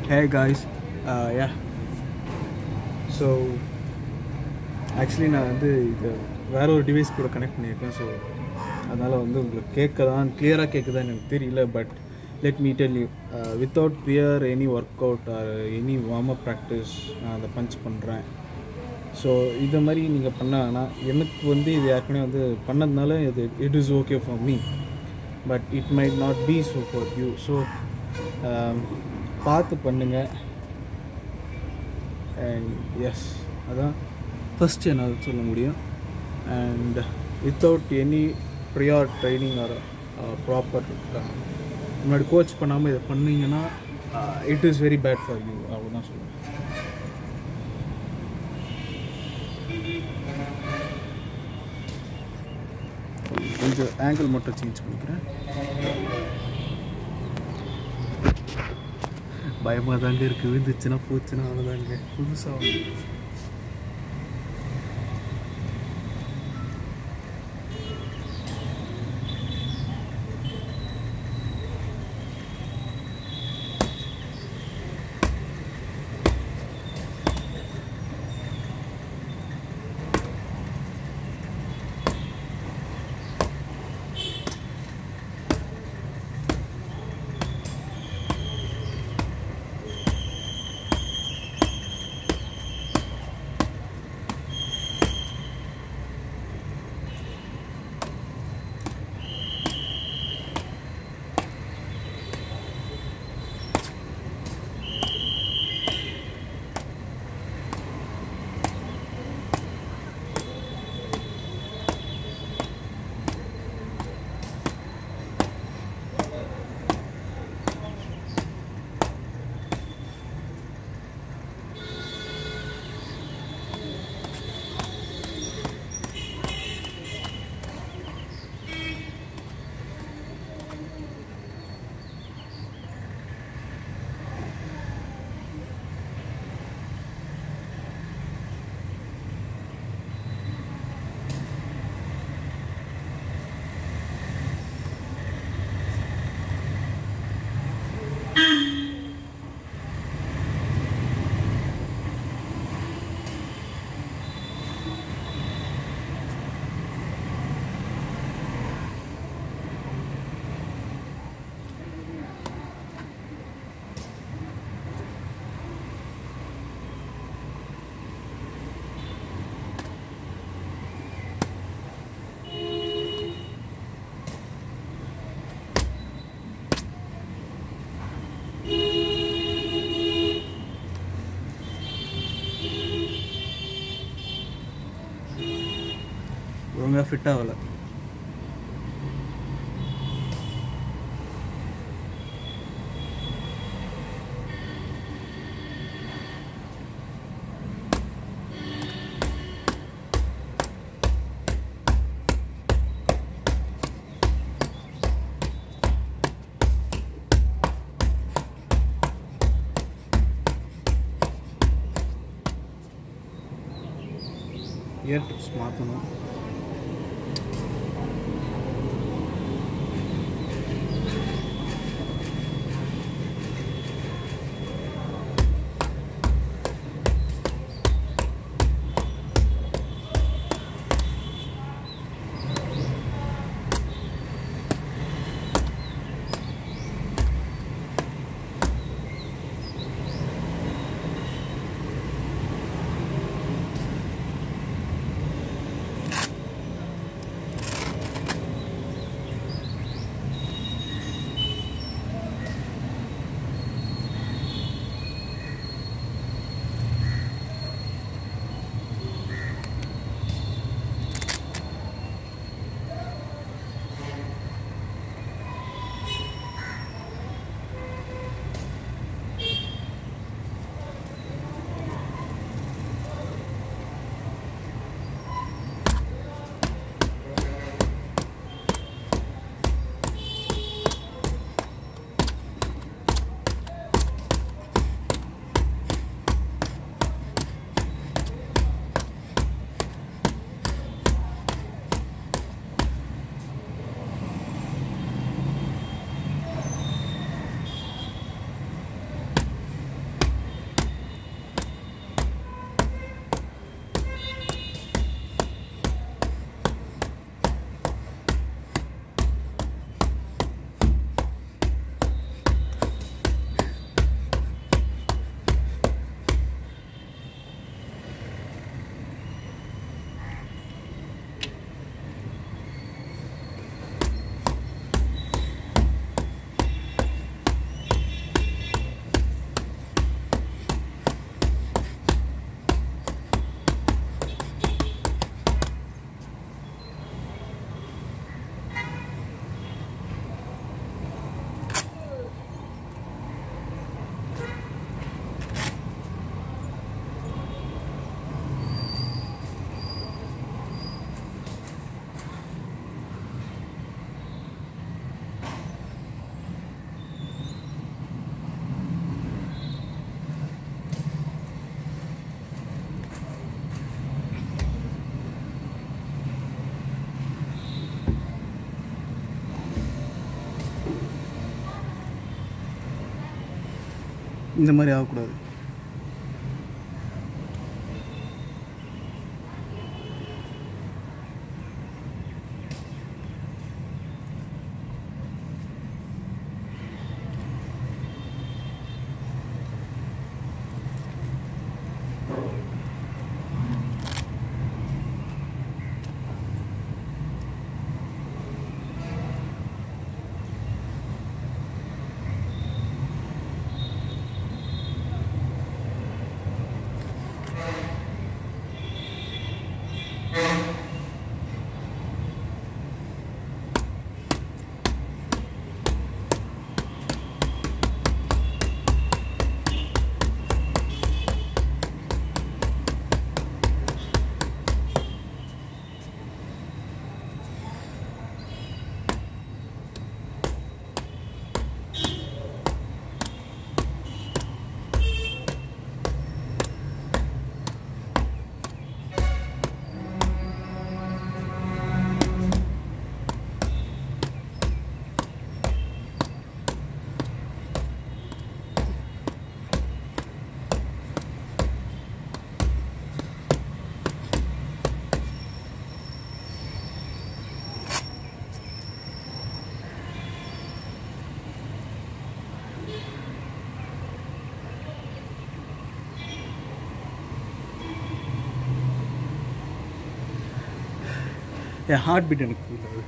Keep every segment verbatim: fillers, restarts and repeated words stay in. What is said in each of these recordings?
Hey guys, uh, yeah. So actually நான் வந்து இது வேற ஒரு டிவைஸ் கூட கனெக்ட் பண்ணியிருக்கேன். ஸோ அதனால் வந்து உங்களுக்கு கேட்கதான் கிளியராக கேட்குதான்னு எனக்கு தெரியல. But let me tell you, without prior any workout or any warm up practice நான் அதை பஞ்ச் பண்ணுறேன். ஸோ இதை மாதிரி நீங்கள் பண்ணாங்கன்னா எனக்கு வந்து இது ஏற்கனவே வந்து பண்ணதுனால இது it is okay for me, but it might not be so for you. So பார்த்து பண்ணுங்கள். அண்ட் எஸ், அதான் ஃபஸ்ட்டு என்னால் சொல்ல முடியும். And without any prior training or proper முன்னாடி கோச் பண்ணாமல் இதை பண்ணிங்கன்னா it is very bad for you, அவ்வளோதான் சொல்லுவேன். கொஞ்சம் ஆங்கிள் மட்டும் சேஞ்ச் பண்ணிக்கிறேன். பயமாக தாங்க இருக்குது, விழுந்துச்சுன்னா போச்சுன்னா அவ்வளோதாங்க. புதுசாக ஒழுங்காக ஃபிட் ஆகலை. இயர் டிப்ஸ் மாற்றணும். இந்த மாதிரி ஆகக்கூடாது. என் ஹார்ட் பீட் எனக்கு ஃபீல் ஆகுது.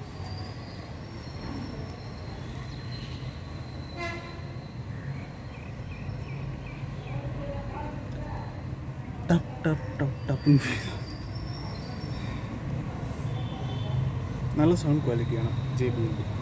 டப் டப் டப் டப்னு நல்ல சவுண்ட் குவாலிட்டியான ஜேபிஎல்.